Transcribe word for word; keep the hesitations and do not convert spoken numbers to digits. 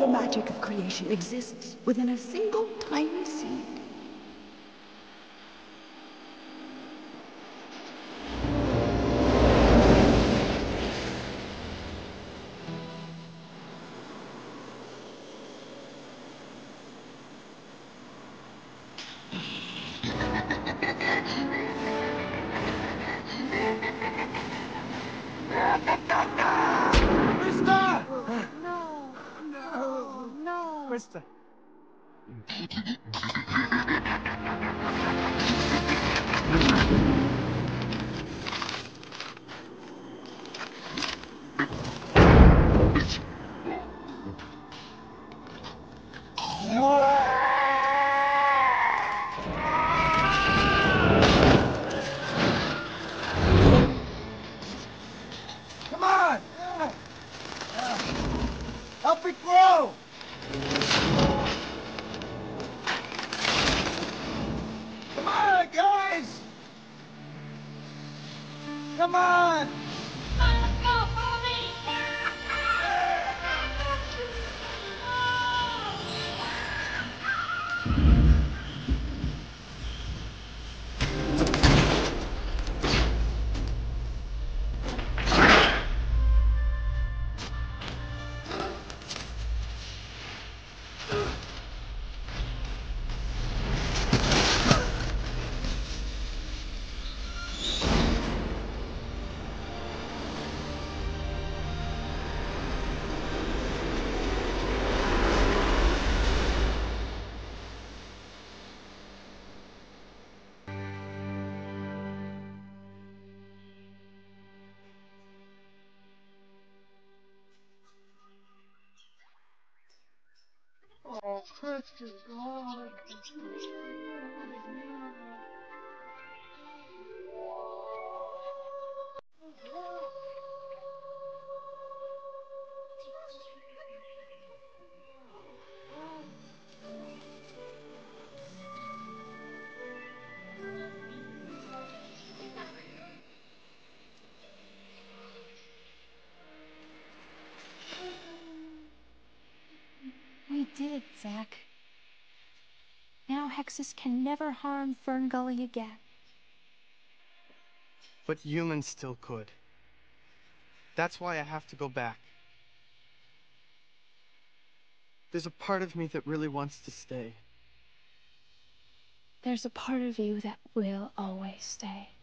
the magic of creation exists within a single tiny seed. Questa. Come on! Help it grow! Come on, guys! Come on! Oh, Christian God. We did it, Zach. Now Hexxus can never harm FernGully again. But humans still could. That's why I have to go back. There's a part of me that really wants to stay. There's a part of you that will always stay.